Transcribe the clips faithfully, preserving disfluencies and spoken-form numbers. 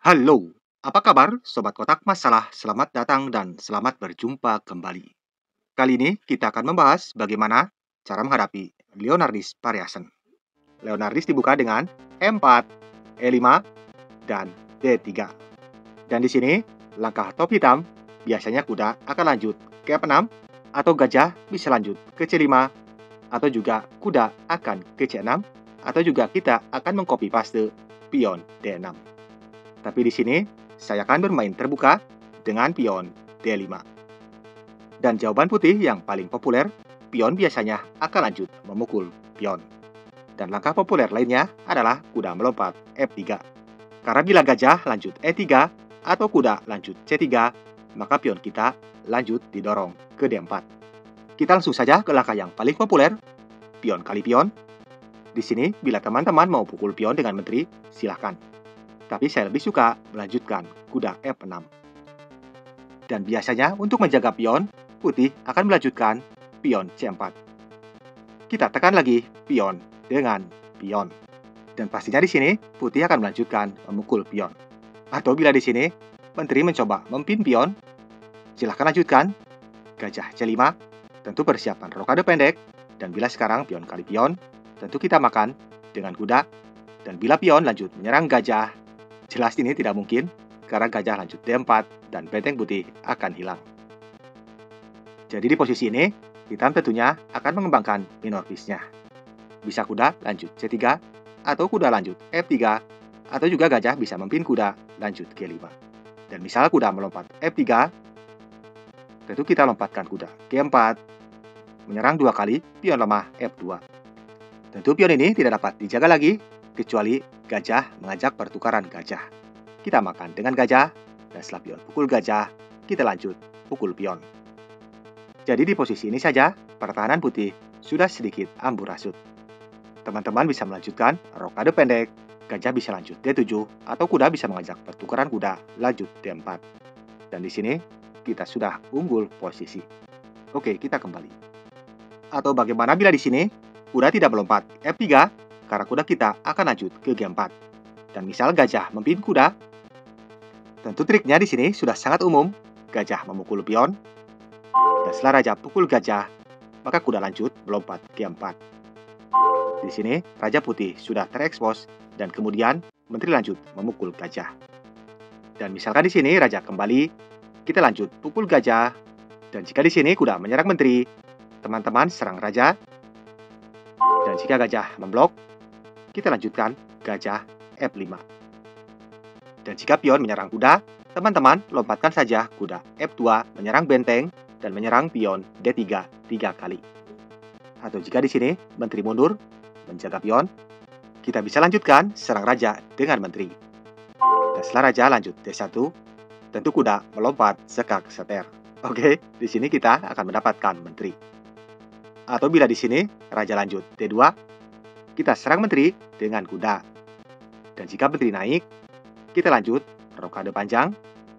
Halo, apa kabar Sobat Kotak Masalah? Selamat datang dan selamat berjumpa kembali. Kali ini kita akan membahas bagaimana cara menghadapi Leonardis Variation. Leonardis dibuka dengan E empat, E lima, dan D tiga. Dan di sini, langkah top hitam, biasanya kuda akan lanjut ke F enam, atau gajah bisa lanjut ke C lima, atau juga kuda akan ke C enam, atau juga kita akan mengcopy paste pion D enam. Tapi di sini, saya akan bermain terbuka dengan pion D lima. Dan jawaban putih yang paling populer, pion biasanya akan lanjut memukul pion. Dan langkah populer lainnya adalah kuda melompat F tiga. Karena bila gajah lanjut E tiga atau kuda lanjut C tiga, maka pion kita lanjut didorong ke D empat. Kita langsung saja ke langkah yang paling populer, pion kali pion. Di sini, bila teman-teman mau pukul pion dengan menteri, silahkan. Tapi saya lebih suka melanjutkan kuda F enam. Dan biasanya untuk menjaga pion, putih akan melanjutkan pion C empat. Kita tekan lagi pion dengan pion. Dan pastinya di sini, putih akan melanjutkan memukul pion. Atau bila di sini, menteri mencoba mempin pion, silahkan lanjutkan gajah C lima, tentu persiapan rokade pendek. Dan bila sekarang pion kali pion, tentu kita makan dengan kuda. Dan bila pion lanjut menyerang gajah, jelas ini tidak mungkin, karena gajah lanjut D empat dan benteng putih akan hilang. Jadi di posisi ini, hitam tentunya akan mengembangkan minor piece-nya. Bisa kuda lanjut C tiga, atau kuda lanjut F tiga, atau juga gajah bisa mempin kuda lanjut G lima. Dan misal kuda melompat F tiga, tentu kita lompatkan kuda G empat, menyerang dua kali pion lemah F dua. Tentu pion ini tidak dapat dijaga lagi, kecuali gajah mengajak pertukaran gajah. Kita makan dengan gajah, dan setelah pion pukul gajah, kita lanjut pukul pion. Jadi di posisi ini saja, pertahanan putih sudah sedikit amburadul. Teman-teman bisa melanjutkan rokade pendek, gajah bisa lanjut D tujuh, atau kuda bisa mengajak pertukaran kuda lanjut D empat. Dan di sini, kita sudah unggul posisi. Oke, kita kembali. Atau bagaimana bila di sini, kuda tidak melompat F tiga, karena kuda kita akan lanjut ke G empat. Dan misal gajah mempin kuda, tentu triknya di sini sudah sangat umum. Gajah memukul pion, dan setelah raja pukul gajah, maka kuda lanjut melompat G empat. Di sini, raja putih sudah terekspos, dan kemudian menteri lanjut memukul gajah. Dan misalkan di sini raja kembali, kita lanjut pukul gajah, dan jika di sini kuda menyerang menteri, teman-teman serang raja, dan jika gajah memblok, kita lanjutkan gajah F lima. Dan jika pion menyerang kuda, teman-teman lompatkan saja kuda F dua menyerang benteng dan menyerang pion D tiga tiga kali. Atau jika di sini menteri mundur menjaga pion, kita bisa lanjutkan serang raja dengan menteri. Dan setelah raja lanjut D satu, tentu kuda melompat sekak seter. Oke, di sini kita akan mendapatkan menteri. Atau bila di sini raja lanjut D dua, kita serang menteri dengan kuda. Dan jika menteri naik, kita lanjut rokade panjang.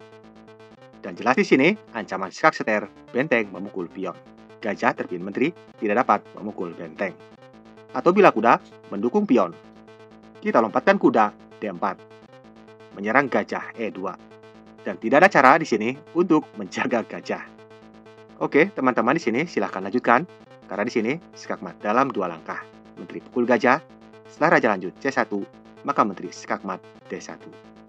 Dan jelas di sini ancaman sekak seter, benteng memukul pion. Gajah terpin menteri tidak dapat memukul benteng. Atau bila kuda mendukung pion, kita lompatkan kuda D empat, menyerang gajah E dua. Dan tidak ada cara di sini untuk menjaga gajah. Oke, teman-teman di sini silahkan lanjutkan, karena di sini skakmat dalam dua langkah. Menteri pukul gajah, setelah raja lanjut C satu, maka menteri skakmat D satu.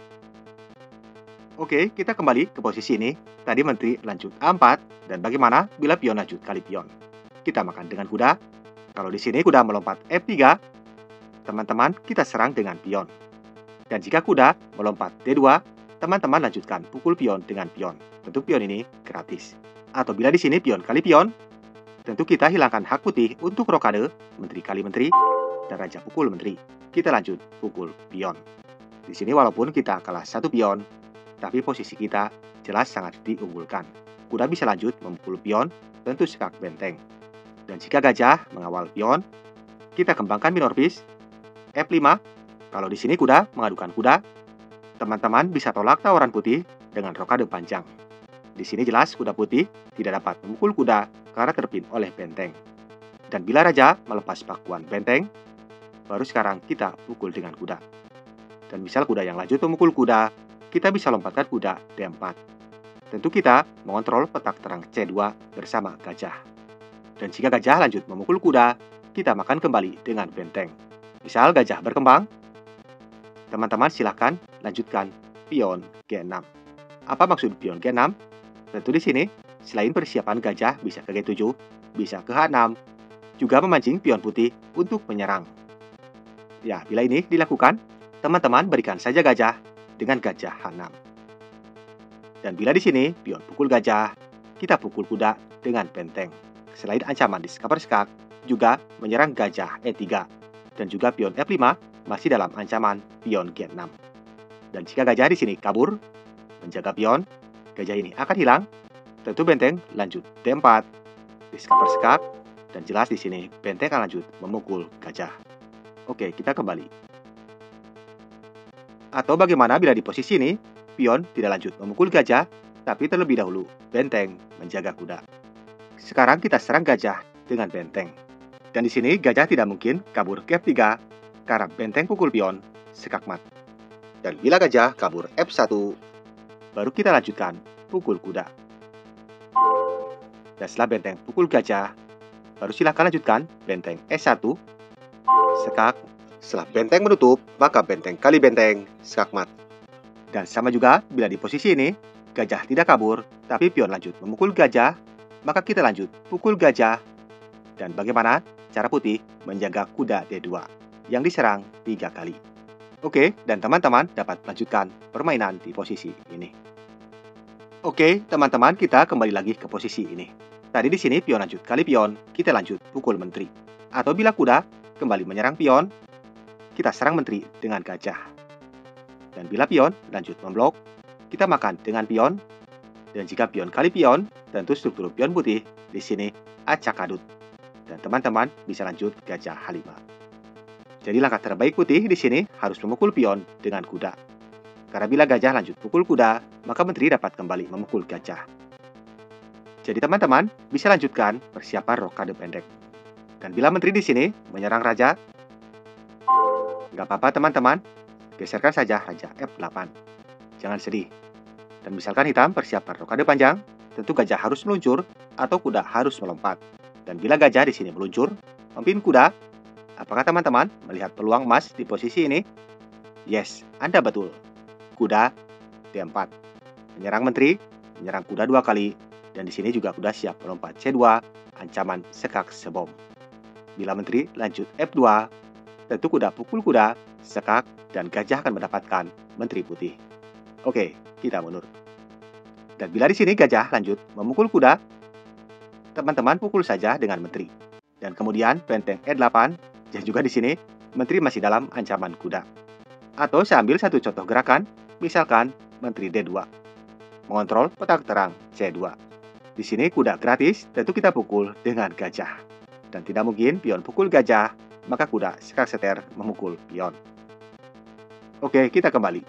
Oke, kita kembali ke posisi ini. Tadi menteri lanjut A empat, dan bagaimana bila pion lanjut kali pion? Kita makan dengan kuda. Kalau di sini kuda melompat F tiga, teman-teman kita serang dengan pion. Dan jika kuda melompat D dua, teman-teman lanjutkan pukul pion dengan pion. Tentu pion ini gratis. Atau bila di sini pion kali pion, tentu kita hilangkan hak putih untuk rokade, menteri kali menteri, dan raja pukul menteri. Kita lanjut pukul pion. Di sini walaupun kita kalah satu pion, tapi posisi kita jelas sangat diunggulkan. Kuda bisa lanjut memukul pion, tentu sekak benteng. Dan jika gajah mengawal pion, kita kembangkan minor piece, F lima. Kalau di sini kuda mengadukan kuda, teman-teman bisa tolak tawaran putih dengan rokade panjang. Di sini jelas kuda putih tidak dapat memukul kuda karena terpin oleh benteng. Dan bila raja melepas pakuan benteng, baru sekarang kita pukul dengan kuda. Dan misal kuda yang lanjut memukul kuda, kita bisa lompatkan kuda D empat. Tentu kita mengontrol petak terang C dua bersama gajah. Dan jika gajah lanjut memukul kuda, kita makan kembali dengan benteng. Misal gajah berkembang, teman-teman silahkan lanjutkan pion G enam. Apa maksud pion G enam? Tentu di sini, selain persiapan gajah bisa ke G tujuh, bisa ke H enam, juga memancing pion putih untuk menyerang. Ya, bila ini dilakukan, teman-teman berikan saja gajah dengan gajah H enam. Dan bila di sini pion pukul gajah, kita pukul kuda dengan benteng. Selain ancaman di skak-skak, juga menyerang gajah E tiga. Dan juga pion F lima masih dalam ancaman pion G enam. Dan jika gajah di sini kabur, menjaga pion, gajah ini akan hilang. Tentu benteng lanjut D empat, di skak-skak, dan jelas di sini benteng akan lanjut memukul gajah. Oke, kita kembali. Atau bagaimana bila di posisi ini, pion tidak lanjut memukul gajah, tapi terlebih dahulu benteng menjaga kuda. Sekarang kita serang gajah dengan benteng. Dan di sini gajah tidak mungkin kabur ke F tiga, karena benteng pukul pion skakmat. Dan bila gajah kabur F satu, baru kita lanjutkan pukul kuda. Dan setelah benteng pukul gajah, baru silakan lanjutkan benteng E satu, skak. Setelah benteng menutup, maka benteng kali benteng skakmat. Dan sama juga bila di posisi ini, gajah tidak kabur, tapi pion lanjut memukul gajah, maka kita lanjut pukul gajah. Dan bagaimana cara putih menjaga kuda D dua yang diserang tiga kali. Oke, dan teman-teman dapat melanjutkan permainan di posisi ini. Oke, teman-teman, kita kembali lagi ke posisi ini. Tadi di sini pion lanjut kali pion, kita lanjut pukul menteri. Atau bila kuda kembali menyerang pion, kita serang menteri dengan gajah. Dan bila pion lanjut memblok, kita makan dengan pion. Dan jika pion kali pion, tentu struktur pion putih di sini acak adut. Dan teman-teman bisa lanjut gajah H lima. Jadi langkah terbaik putih di sini harus memukul pion dengan kuda. Karena bila gajah lanjut pukul kuda, maka menteri dapat kembali memukul gajah. Jadi teman-teman bisa lanjutkan persiapan rokade pendek. Dan bila menteri di sini menyerang raja, nggak apa-apa teman-teman, geserkan saja raja F delapan. Jangan sedih. Dan misalkan hitam persiapan rokade panjang, tentu gajah harus meluncur atau kuda harus melompat. Dan bila gajah di sini meluncur, memimpin kuda, apakah teman-teman melihat peluang emas di posisi ini? Yes, Anda betul. Kuda D empat. Menyerang menteri, menyerang kuda dua kali, dan di sini juga kuda siap melompat C dua, ancaman skak sebom. Bila menteri lanjut F dua, tentu kuda pukul kuda, skak, dan gajah akan mendapatkan menteri putih. Oke, kita mundur. Dan bila di sini gajah lanjut memukul kuda, teman-teman pukul saja dengan menteri. Dan kemudian benteng E delapan, dan juga di sini menteri masih dalam ancaman kuda. Atau saya ambil satu contoh gerakan, misalkan menteri D dua, mengontrol petak terang C dua. Di sini kuda gratis, tentu kita pukul dengan gajah. Dan tidak mungkin pion pukul gajah, maka kuda skak seter memukul pion. Oke, kita kembali.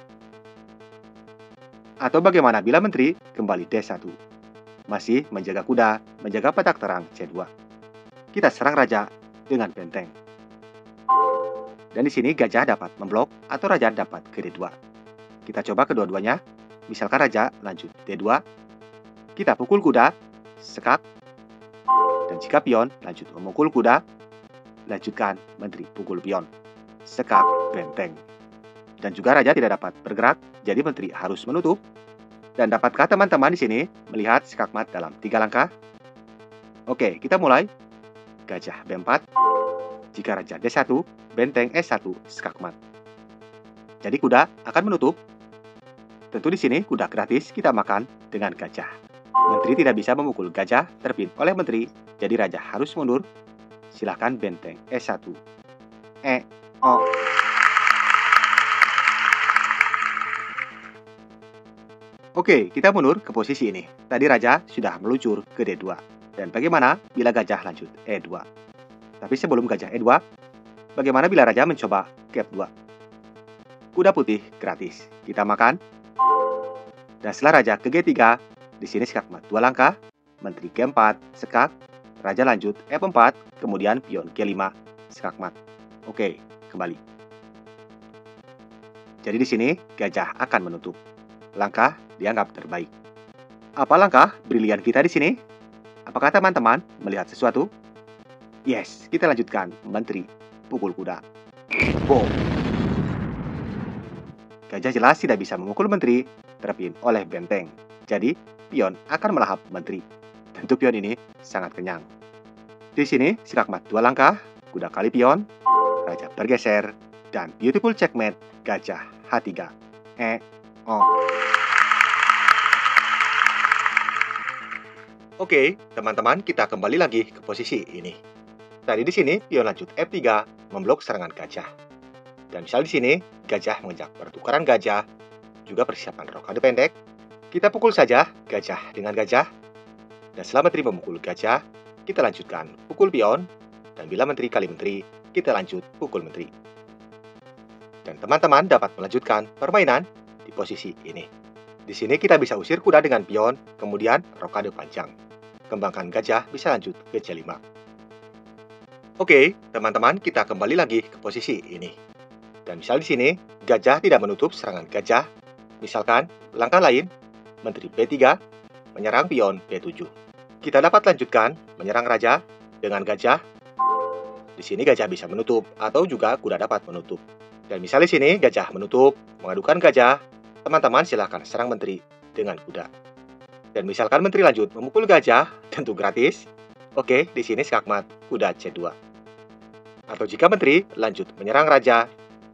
Atau bagaimana bila menteri kembali D satu? Masih menjaga kuda, menjaga petak terang C dua. Kita serang raja dengan benteng. Dan di sini gajah dapat memblok atau raja dapat ke D dua. Kita coba kedua-duanya. Misalkan raja lanjut D dua. Kita pukul kuda, skak. Dan jika pion lanjut memukul kuda, lanjutkan menteri pukul pion, skak benteng. Dan juga raja tidak dapat bergerak, jadi menteri harus menutup. Dan dapatkah teman-teman di sini melihat skakmat dalam tiga langkah? Oke, kita mulai. Gajah B empat. Jika raja D satu, benteng E satu, skakmat. Jadi kuda akan menutup. Tentu di sini kuda gratis kita makan dengan gajah. Menteri tidak bisa memukul gajah terpin oleh menteri, jadi raja harus mundur. Silahkan benteng E satu. E, O. Oke, kita mundur ke posisi ini. Tadi raja sudah meluncur ke D dua. Dan bagaimana bila gajah lanjut E dua? Tapi sebelum gajah E dua, bagaimana bila raja mencoba ke F dua? Kuda putih gratis. Kita makan. Dan setelah raja ke G tiga, di sini skakmat dua langkah, menteri G empat, skak, raja lanjut F empat, kemudian pion G lima, skakmat. Oke, kembali. Jadi di sini gajah akan menutup. langkah dianggap terbaik. Apa langkah brilian kita di sini? Apakah teman-teman melihat sesuatu? Yes, kita lanjutkan menteri pukul kuda. Boom! Gajah jelas tidak bisa memukul menteri, terpion oleh benteng. Jadi, pion akan melahap menteri. Tentu pion ini sangat kenyang. Di sini, skakmat dua langkah, kuda kali pion, raja bergeser, dan beautiful checkmate gajah H tiga. Eh, oh. Oke, teman-teman, kita kembali lagi ke posisi ini. Tadi di sini, pion lanjut F tiga memblok serangan gajah. Dan misal di sini, gajah mengejar pertukaran gajah, juga persiapan rokade pendek. Kita pukul saja gajah dengan gajah. Dan setelah menteri memukul gajah, kita lanjutkan pukul pion. Dan bila menteri kali menteri, kita lanjut pukul menteri. Dan teman-teman dapat melanjutkan permainan di posisi ini. Di sini kita bisa usir kuda dengan pion, kemudian rokade panjang. Kembangkan gajah bisa lanjut ke C lima. Oke, teman-teman, kita kembali lagi ke posisi ini. Dan misal di sini, gajah tidak menutup serangan gajah. Misalkan, langkah lain, menteri B tiga, menyerang pion B tujuh. Kita dapat lanjutkan, menyerang raja dengan gajah. Di sini gajah bisa menutup, atau juga kuda dapat menutup. Dan misal di sini, gajah menutup, mengadukan gajah, teman-teman silahkan serang menteri dengan kuda. Dan misalkan menteri lanjut memukul gajah, tentu gratis. Oke, di sini skakmat kuda C dua. Atau jika menteri lanjut menyerang raja,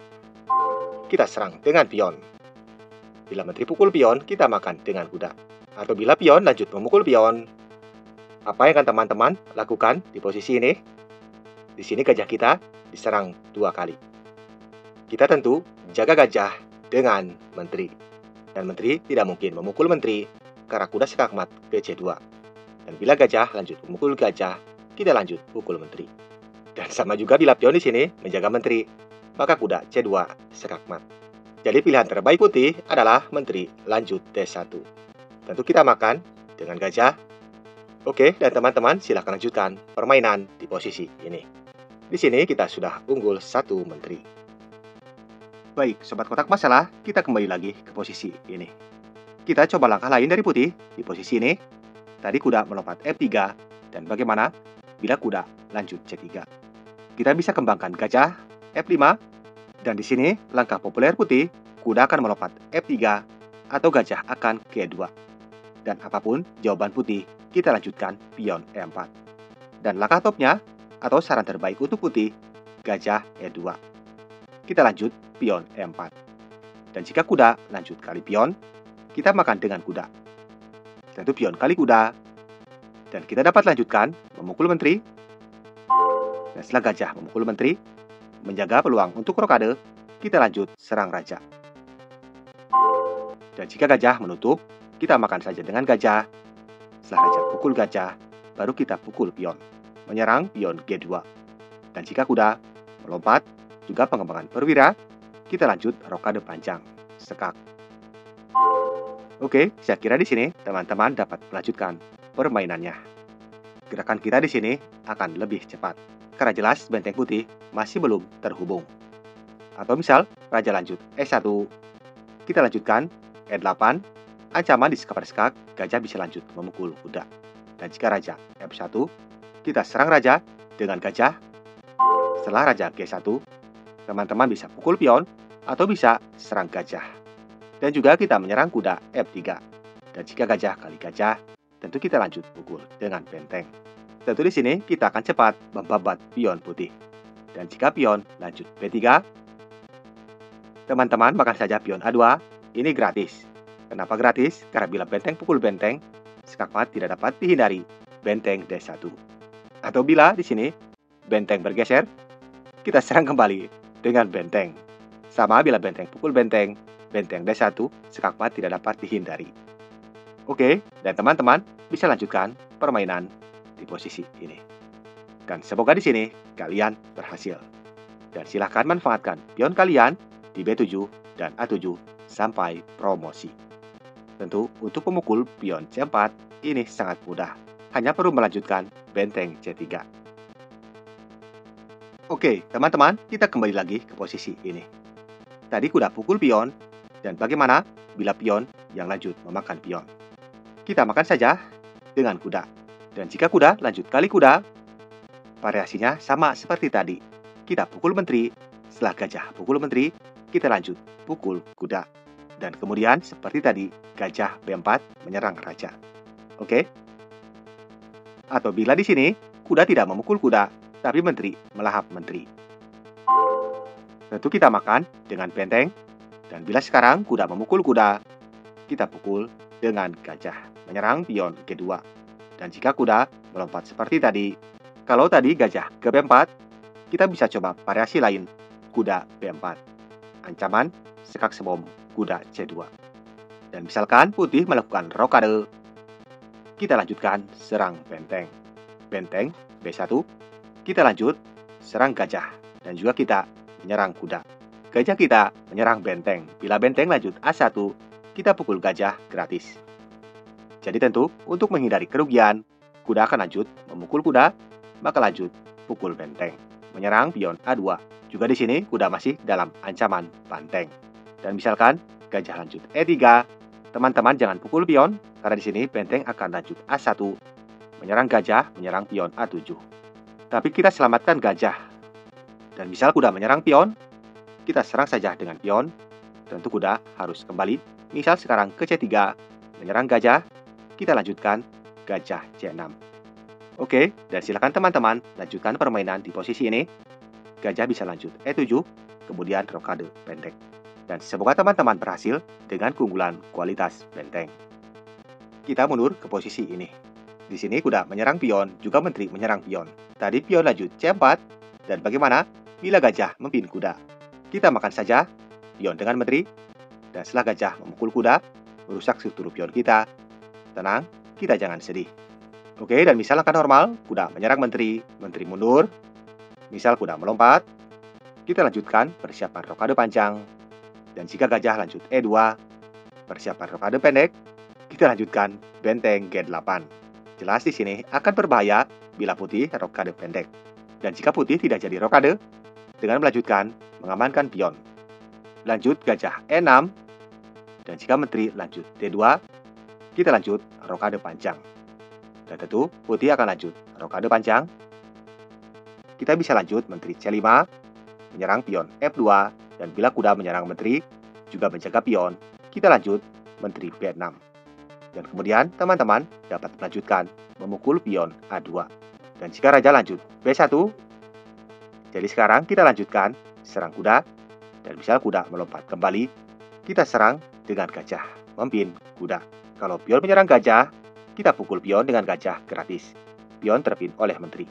kita serang dengan pion. Bila menteri pukul pion, kita makan dengan kuda. Atau bila pion lanjut memukul pion, apa yang akan teman-teman lakukan di posisi ini? Di sini gajah kita diserang dua kali. Kita tentu jaga gajah dengan menteri. Dan menteri tidak mungkin memukul menteri karena kuda skakmat ke C dua. Dan bila gajah lanjut memukul gajah, kita lanjut pukul menteri. Dan sama juga bila pion di sini menjaga menteri, maka kuda C dua skakmat. Jadi pilihan terbaik putih adalah menteri lanjut D satu. Tentu kita makan dengan gajah. Oke, dan teman-teman silahkan lanjutkan permainan di posisi ini. Di sini kita sudah unggul satu menteri. Baik, sobat kotak masalah, kita kembali lagi ke posisi ini. Kita coba langkah lain dari putih di posisi ini. Tadi kuda melompat F tiga, dan bagaimana bila kuda lanjut C tiga? Kita bisa kembangkan gajah F lima, dan di sini langkah populer putih, kuda akan melompat F tiga atau gajah akan G dua. Dan apapun jawaban putih, kita lanjutkan pion E empat. Dan langkah topnya atau saran terbaik untuk putih, gajah E dua. Kita lanjut pion E empat. Dan jika kuda lanjut kali pion, kita makan dengan kuda. Tentu pion kali kuda. Dan kita dapat lanjutkan memukul menteri. Dan setelah gajah memukul menteri, menjaga peluang untuk rokade, kita lanjut serang raja. Dan jika gajah menutup, kita makan saja dengan gajah. Setelah raja pukul gajah, baru kita pukul pion, menyerang pion G dua. Dan jika kuda melompat, juga pengembangan perwira, kita lanjut rokade panjang, sekak. Oke, saya kira di sini teman-teman dapat melanjutkan permainannya. Gerakan kita di sini akan lebih cepat, karena jelas benteng putih masih belum terhubung. Atau misal, raja lanjut E satu, kita lanjutkan E delapan, ancaman di skak-skak, gajah bisa lanjut memukul kuda. Dan jika raja F satu, kita serang raja dengan gajah. Setelah raja G satu, teman-teman bisa pukul pion atau bisa serang gajah. Dan juga kita menyerang kuda F tiga. Dan jika gajah kali gajah, tentu kita lanjut pukul dengan benteng. Tentu di sini kita akan cepat membabat pion putih. Dan jika pion lanjut B tiga, teman-teman makan saja pion A dua, ini gratis. Kenapa gratis? Karena bila benteng pukul benteng, skakmat tidak dapat dihindari benteng D satu. Atau bila di sini benteng bergeser, kita serang kembali dengan benteng. Sama bila benteng pukul benteng, benteng D satu, skakmat tidak dapat dihindari. Oke, dan teman-teman bisa lanjutkan permainan di posisi ini. Dan semoga di sini kalian berhasil. Dan silahkan manfaatkan pion kalian di B tujuh dan A tujuh sampai promosi. Tentu untuk pemukul pion C empat ini sangat mudah. Hanya perlu melanjutkan benteng C tiga. Oke, teman-teman, kita kembali lagi ke posisi ini. Tadi kuda pukul pion, Dan bagaimana bila pion yang lanjut memakan pion? Kita makan saja dengan kuda. Dan jika kuda lanjut kali kuda, variasinya sama seperti tadi. Kita pukul menteri, setelah gajah pukul menteri, kita lanjut pukul kuda. Dan kemudian seperti tadi, gajah B empat menyerang raja. Oke? Atau bila di sini, kuda tidak memukul kuda, tapi menteri melahap menteri. Tentu kita makan dengan benteng. Dan bila sekarang kuda memukul kuda, kita pukul dengan gajah menyerang pion G dua. Dan jika kuda melompat seperti tadi, kalau tadi gajah ke B empat, kita bisa coba variasi lain, kuda B empat. Ancaman sekak sebom kuda C dua. Dan misalkan putih melakukan rokade, kita lanjutkan serang benteng. Benteng B satu, kita lanjut serang gajah. Dan juga kita menyerang kuda. Gajah kita menyerang benteng. Bila benteng lanjut A satu, kita pukul gajah gratis. Jadi tentu, untuk menghindari kerugian, kuda akan lanjut memukul kuda, maka lanjut pukul benteng. Menyerang pion A dua. Juga di sini, kuda masih dalam ancaman banteng. Dan misalkan, gajah lanjut E tiga, teman-teman jangan pukul pion, karena di sini benteng akan lanjut A satu, menyerang gajah, menyerang pion A tujuh. Tapi kita selamatkan gajah. Dan misal kuda menyerang pion, kita serang saja dengan pion. Tentu kuda harus kembali. Misal sekarang ke C tiga, menyerang gajah. Kita lanjutkan gajah C enam. Oke, dan silakan teman-teman lanjutkan permainan di posisi ini. Gajah bisa lanjut E tujuh, kemudian rokade pendek. Dan semoga teman-teman berhasil dengan keunggulan kualitas benteng. Kita mundur ke posisi ini. Di sini kuda menyerang pion, juga menteri menyerang pion. Tadi pion lanjut C empat, dan bagaimana bila gajah memimpin kuda? Kita makan saja pion dengan menteri, dan setelah gajah memukul kuda, merusak struktur pion kita. Tenang, kita jangan sedih. Oke, dan misal langkah normal, kuda menyerang menteri, menteri mundur. Misal kuda melompat, kita lanjutkan persiapan rokade panjang. Dan jika gajah lanjut E dua, persiapan rokade pendek, kita lanjutkan benteng G delapan. Jelas di sini akan berbahaya bila putih rokade pendek. Dan jika putih tidak jadi rokade, dengan melanjutkan mengamankan pion. Lanjut gajah E enam, dan jika menteri lanjut D dua, kita lanjut rokade panjang. Dan tentu putih akan lanjut rokade panjang. Kita bisa lanjut menteri C lima, menyerang pion F dua, dan bila kuda menyerang menteri, juga menjaga pion, kita lanjut menteri B enam. Dan kemudian teman-teman dapat melanjutkan memukul pion A dua. Dan jika raja lanjut B satu, jadi sekarang kita lanjutkan serang kuda, dan misal kuda melompat kembali, kita serang dengan gajah, memimpin kuda. Kalau pion menyerang gajah, kita pukul pion dengan gajah gratis. Pion terpimpin oleh menteri.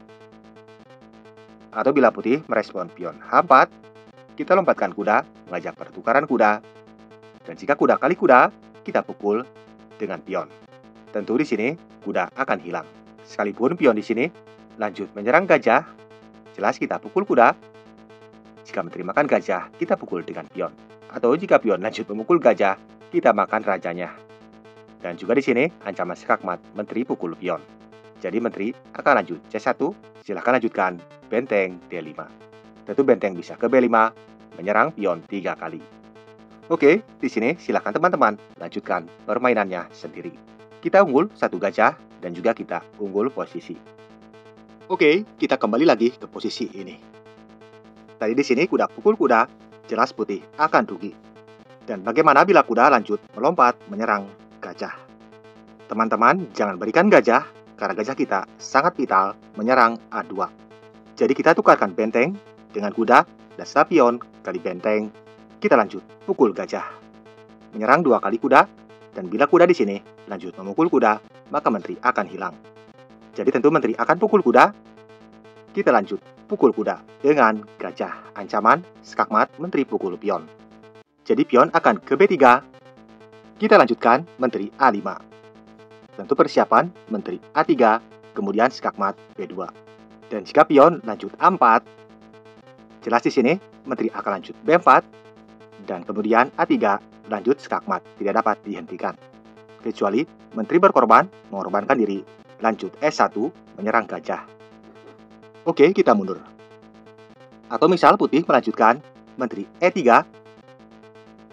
Atau bila putih merespon pion H empat, kita lompatkan kuda, mengajak pertukaran kuda. Dan jika kuda kali kuda, kita pukul dengan pion. Tentu di sini kuda akan hilang. Sekalipun pion di sini lanjut menyerang gajah, jelas kita pukul kuda. Jika menteri makan gajah, kita pukul dengan pion. Atau jika pion lanjut memukul gajah, kita makan rajanya. Dan juga di sini ancaman skakmat menteri pukul pion. Jadi menteri akan lanjut C satu, silahkan lanjutkan benteng D lima. Tentu benteng bisa ke B lima, menyerang pion tiga kali. Oke, di sini silahkan teman-teman lanjutkan permainannya sendiri. Kita unggul satu gajah dan juga kita unggul posisi. Oke, kita kembali lagi ke posisi ini. Tadi di sini kuda pukul kuda, jelas putih akan rugi. Dan bagaimana bila kuda lanjut melompat menyerang gajah? Teman-teman jangan berikan gajah, karena gajah kita sangat vital menyerang A dua. Jadi kita tukarkan benteng dengan kuda, dan setelah pion kali benteng, kita lanjut pukul gajah. Menyerang dua kali kuda, dan bila kuda di sini lanjut memukul kuda, maka menteri akan hilang. Jadi tentu menteri akan pukul kuda, kita lanjut pukul kuda dengan gajah. Ancaman skakmat menteri pukul pion. Jadi pion akan ke B tiga, kita lanjutkan menteri A lima. Tentu persiapan menteri A tiga, kemudian skakmat B dua. Dan jika pion lanjut A empat, jelas di sini menteri akan lanjut B empat, dan kemudian A tiga lanjut skakmat, tidak dapat dihentikan. Kecuali menteri berkorban, mengorbankan diri, lanjut E satu, menyerang gajah. Oke, kita mundur. Atau misal putih melanjutkan menteri E tiga,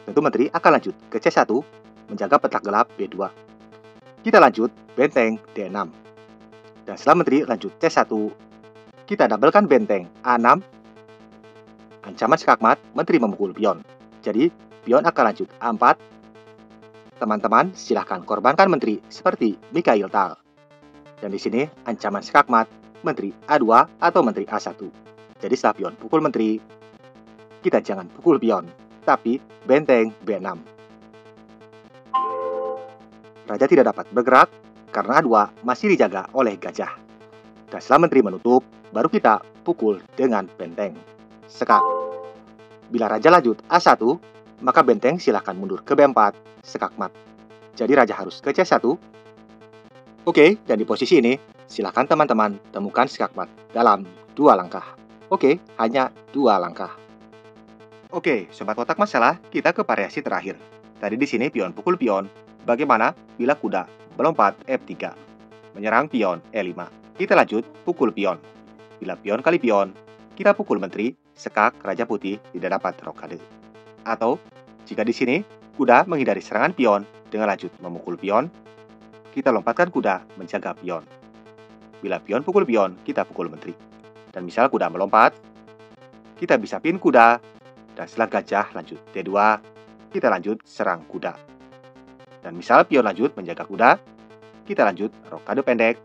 tentu menteri akan lanjut ke C satu, menjaga petak gelap B dua. Kita lanjut benteng D enam. Dan setelah menteri lanjut C satu, kita doublekan benteng A enam. Ancaman skakmat, menteri memukul pion. Jadi, pion akan lanjut A empat. Teman-teman, silahkan korbankan menteri seperti Mikhail Tal. Dan di sini, ancaman skakmat, menteri A dua atau menteri A satu. Jadi setelah pion pukul menteri, kita jangan pukul pion, tapi benteng B enam. Raja tidak dapat bergerak karena A dua masih dijaga oleh gajah. Dan setelah menteri menutup, baru kita pukul dengan benteng. Sekak. Bila raja lanjut A satu, maka benteng silahkan mundur ke B empat, sekakmat. Jadi raja harus ke C satu. Oke, dan di posisi ini, silahkan teman-teman temukan sekakmat dalam dua langkah. Oke, hanya dua langkah. Oke, sobat kotak masalah, kita ke variasi terakhir. Tadi di sini pion pukul pion. Bagaimana bila kuda melompat F tiga, menyerang pion E lima? Kita lanjut pukul pion. Bila pion kali pion, kita pukul menteri, sekak raja putih tidak dapat rokade. Atau, jika di sini kuda menghindari serangan pion dengan lanjut memukul pion, kita lompatkan kuda menjaga pion. Bila pion pukul pion, kita pukul menteri. Dan misal kuda melompat, kita bisa pin kuda, dan setelah gajah lanjut D dua, kita lanjut serang kuda. Dan misal pion lanjut menjaga kuda, kita lanjut rokade pendek.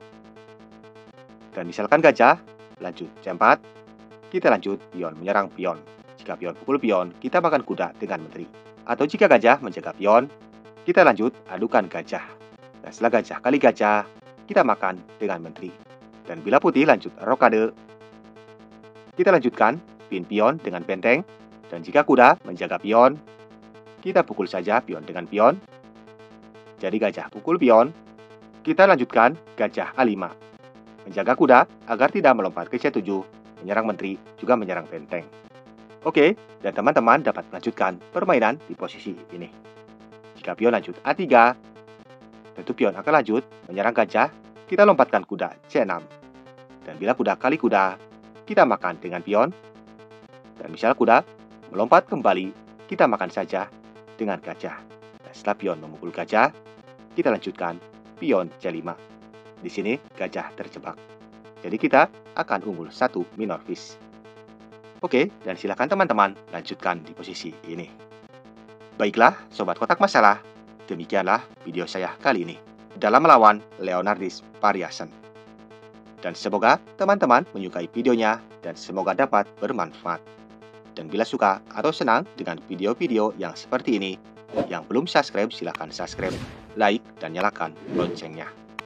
Dan misalkan gajah lanjut C empat, kita lanjut pion menyerang pion. Jika pion pukul pion, kita makan kuda dengan menteri. Atau jika gajah menjaga pion, kita lanjut adukan gajah. Dan setelah gajah kali gajah, kita makan dengan menteri. Dan bila putih lanjut rokade, kita lanjutkan pin pion dengan benteng. Dan jika kuda menjaga pion, kita pukul saja pion dengan pion. Jadi gajah pukul pion, kita lanjutkan gajah A lima. Menjaga kuda agar tidak melompat ke C tujuh, menyerang menteri, juga menyerang benteng. Oke, dan teman-teman dapat melanjutkan permainan di posisi ini. Jika pion lanjut A tiga, tentu pion akan lanjut menyerang gajah, kita lompatkan kuda C enam. Dan bila kuda kali kuda, kita makan dengan pion. Dan misal kuda melompat kembali, kita makan saja dengan gajah. Dan setelah pion memukul gajah, kita lanjutkan pion C lima. Di sini gajah terjebak. Jadi kita akan unggul satu minor fish. Oke, dan silakan teman-teman lanjutkan di posisi ini. Baiklah, sobat kotak masalah, demikianlah video saya kali ini dalam melawan Leonardis Pariasen. Dan semoga teman-teman menyukai videonya dan semoga dapat bermanfaat. Dan bila suka atau senang dengan video-video yang seperti ini, yang belum subscribe silahkan subscribe, like, dan nyalakan loncengnya.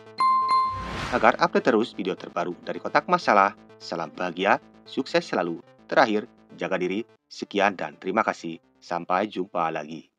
Agar update terus video terbaru dari kotak masalah, salam bahagia, sukses selalu. Terakhir, jaga diri, sekian dan terima kasih. Sampai jumpa lagi.